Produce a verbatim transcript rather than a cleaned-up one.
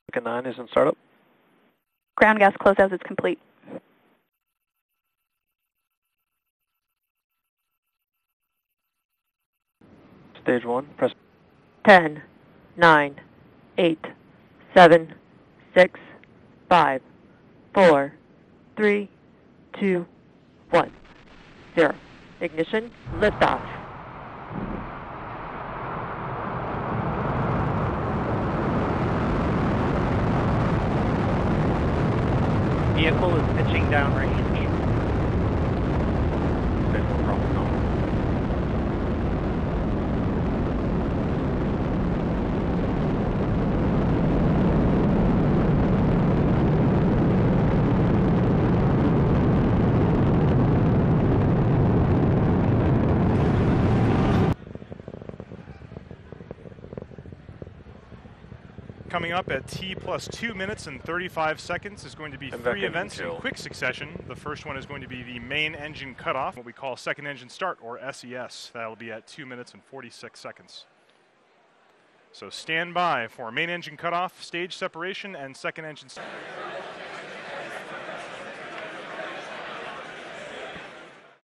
nine is in startup. Ground gas closeout is complete. Stage one, press. ten, nine, eight, seven, six, five, four, three, two, one, zero. Ignition, liftoff. Vehicle is pitching downrange. Visual problem gone. Coming up at T plus two minutes and thirty-five seconds is going to be three events in quick succession. The first one is going to be the main engine cutoff, what we call second engine start, or S E S. That'll be at two minutes and forty-six seconds. So stand by for main engine cutoff, stage separation, and second engine start.